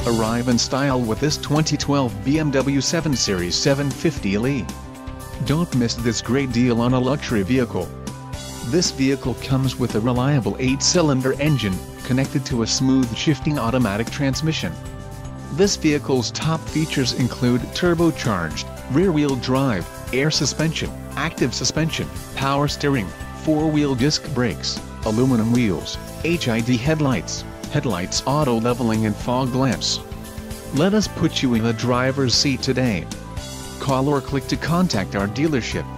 Arrive in style with this 2012 BMW 7 Series 750le. Don't miss this great deal on a luxury vehicle. This vehicle comes with a reliable 8-cylinder engine, connected to a smooth shifting automatic transmission. This vehicle's top features include turbocharged, rear-wheel drive, air suspension, active suspension, power steering, 4-wheel disc brakes, aluminum wheels, HID headlights, auto leveling and fog lamps. Let us put you in the driver's seat today. Call or click to contact our dealership.